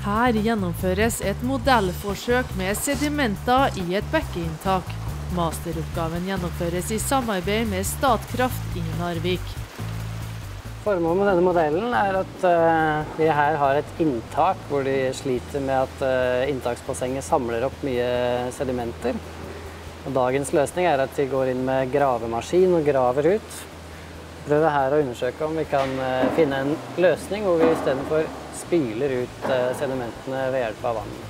Her gjennomføres et modellforsøk med sedimenter i et bekkeinntak. Masteroppgaven gjennomføres i samarbeid med Statkraft i Narvik. Formålet med denne modellen at vi her har et inntak hvor de sliter med at inntaksbassenget samler opp mye sedimenter. Og dagens løsning at de går inn med gravemaskin og graver ut. Prøver her å undersøke om vi kan finne en løsning hvor vi i stedet for spyler ut sedimentene ved hjelp av vann.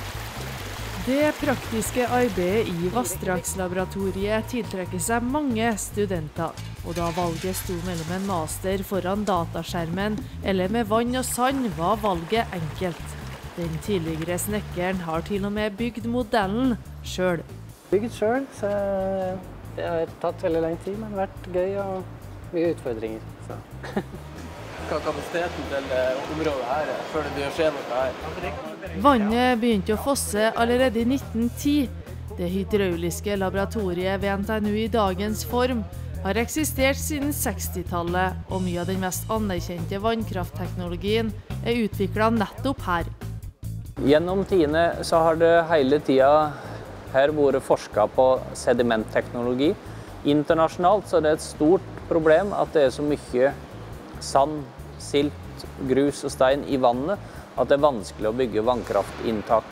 Det praktiske arbeidet i Vassdragslaboratoriet tiltrekker seg mange studenter, og da valget sto mellom en master foran dataskjermen eller med vann og sand, var valget enkelt. Den tidligere snekkeren har til og med bygd modellen selv. Bygd selv, så det har tatt veldig lang tid, men det har vært gøy og mye utfordringer. Så. Hva er kapasiteten til området her, før det begynner å skje noe her? Vannet begynte å fosse allerede i 1910. Det hydrauliske laboratoriet ved NTNU i dagens form har eksistert siden 60-tallet, og mye av den mest anerkjente vannkraftteknologien er utviklet nettopp her. Gjennom tidene så har det hele tiden her vært forsket på sedimentteknologi. Internasjonalt så er det et stort problem at det er så mye sand, silt, grus og stein i vannet at det er vanskelig å bygge vannkraftinntak.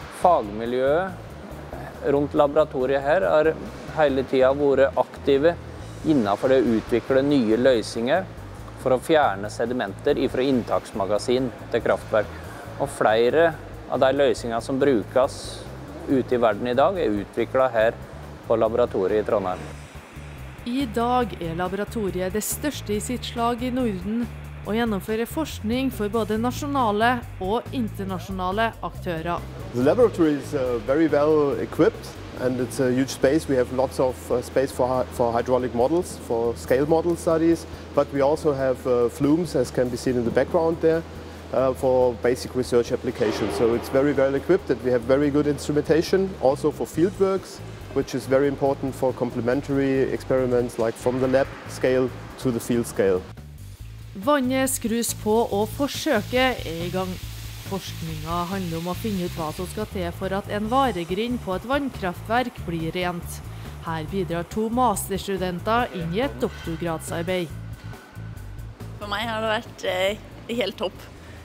Fagmiljøet rundt laboratoriet her har hele tiden vært aktive innenfor det å utvikle nye løsninger for å fjerne sedimenter fra inntaksmagasin til kraftverk. Og flere av de løsningene som brukes ute i verden i dag er utviklet her på laboratoriet i Trondheim. I dag er laboratoriet det største i sitt slag i Norden, og gjennomfører forskning for både nasjonale og internasjonale aktører. The laboratory is very well equipped and it's a huge space. We have lots of space for hydraulic models, for scale model studies, but we also have flumes, as can be seen in the background there, for basic research applications. So it's very well equipped and we have very good instrumentation also for fieldworks, which is very important for complementary experiments like from the lab scale to the field scale. Vannet skrus på og forsøket er i gang. Forskningen handler om å finne ut hva som skal til for at en varegrind på et vannkraftverk blir rent. Her bidrar 2 masterstudenter inn i et doktorgradsarbeid. For meg har det vært helt topp.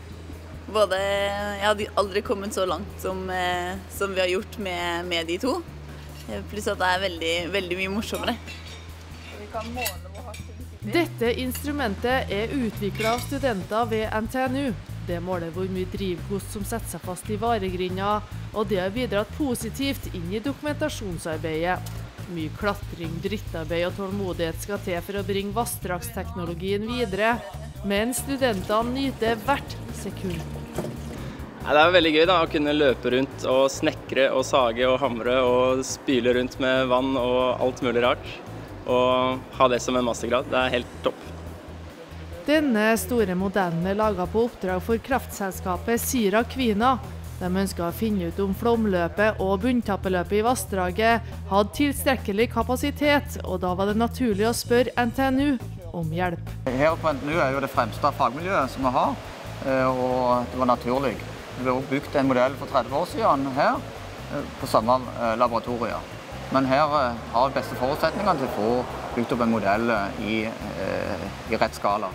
Jeg hadde aldri kommet så langt som vi har gjort med de 2. Pluss at det er veldig, veldig mye morsommere. Vi kan måle hvor hardt det sitter. Dette instrumentet er utviklet av studenter ved NTNU. Det måler hvor mye drivgods som setter seg fast i varegrinda, og det har bidratt positivt inn i dokumentasjonsarbeidet. Mye klatring, drittarbeid og tålmodighet skal til for å bringe vassdragsteknologien videre, men studentene nyter hvert sekund. Det er veldig gøy å kunne løpe rundt og snekre og sage og hamre og spyle rundt med vann og alt mulig rart. Og ha det som en mastergrad, det er helt topp. Denne store modellen er laget på oppdrag for kraftselskapet Sira Kvina. De ønsket å finne ut om flomløpet og bunntappeløpet i vassdraget hadde tilstrekkelig kapasitet, og da var det naturlig å spørre NTNU om hjelp. Her på NTNU er jo det fremste fagmiljøet som vi har, og det var naturlig. Vi har bygd en modell for 30 år siden her, på samme laboratoriet. Men her har vi beste forutsetningene til å få bygd opp en modell i rett skala.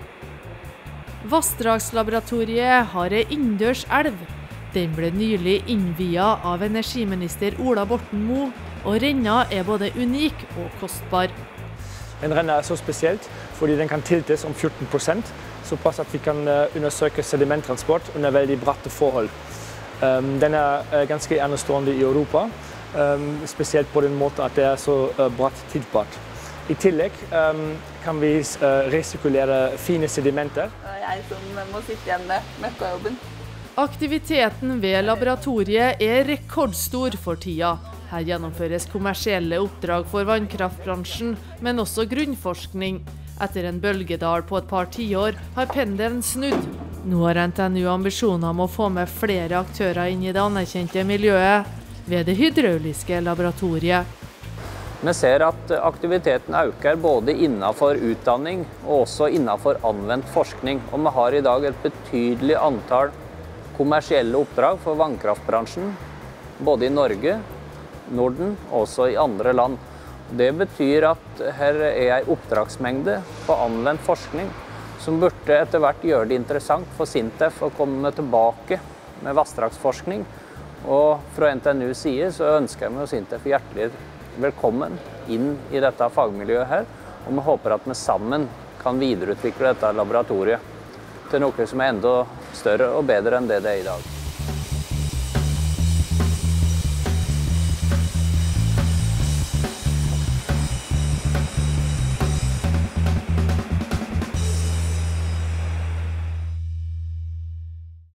Vassdragslaboratoriet har en innendørs elv. Den ble nylig innviet av energiminister Ola Borten Moe, og renna er både unik og kostbar. En renna er så spesielt fordi den kan tiltes om 14%, såpass at vi kan undersøke sedimenttransport under veldig bratte forhold. Den er ganske enestående i Europa, spesielt på den måten at det er så bratt tilbart. I tillegg kan vi resirkulere fine sedimenter. Det er jeg som må sitte igjen med møkkajobben. Aktiviteten ved laboratoriet er rekordstor for tida. Her gjennomføres kommersielle oppdrag for vannkraftbransjen, men også grunnforskning. Etter en bølgedal på et par tiår har pendelen snudd. Nå har NTNU ambisjoner om å få med flere aktører inn i det anerkjente miljøet ved det hydrauliske laboratoriet. Vi ser at aktiviteten øker både innenfor utdanning og også innenfor anvendt forskning. Og vi har i dag et betydelig antall kommersielle oppdrag for vannkraftbransjen, både i Norge, Norden og også i andre land. Det betyr at her er en oppdragsmengde på anvendt forskning som burde etter hvert gjøre det interessant for SINTEF å komme tilbake med vassdragsforskning. Og fra NTNUs side så ønsker jeg med SINTEF hjertelig velkommen inn i dette fagmiljøet her, og vi håper at vi sammen kan videreutvikle dette laboratoriet til noe som er enda større og bedre enn det er i dag.